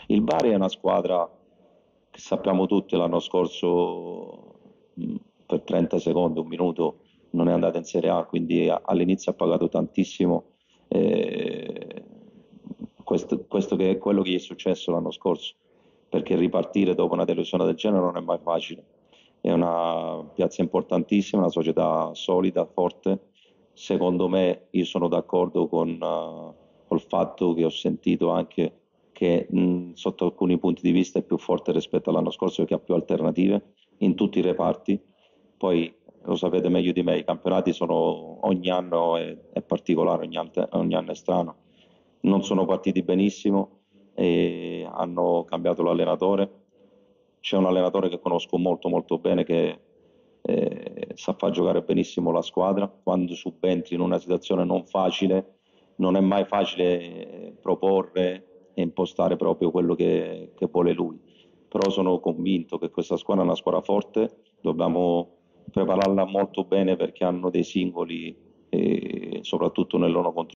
Il Bari è una squadra che sappiamo tutti l'anno scorso per 30 secondi, un minuto non è andata in Serie A, quindi all'inizio ha pagato tantissimo. eh, questo che è quello che gli è successo l'anno scorso, perché ripartire dopo una delusione del genere non è mai facile. È una piazza importantissima, una società solida, forte. Secondo me, io sono d'accordo col fatto che ho sentito anche che sotto alcuni punti di vista è più forte rispetto all'anno scorso perché ha più alternative in tutti i reparti. Poi lo sapete meglio di me, i campionati sono ogni anno è particolare, ogni anno è strano. Non sono partiti benissimo e hanno cambiato l'allenatore. C'è un allenatore che conosco molto molto bene che sa far giocare benissimo la squadra. Quando subentri in una situazione non facile, non è mai facile proporre e impostare proprio quello che vuole lui. Però sono convinto che questa squadra è una squadra forte, dobbiamo prepararla molto bene perché hanno dei singoli, soprattutto nel loro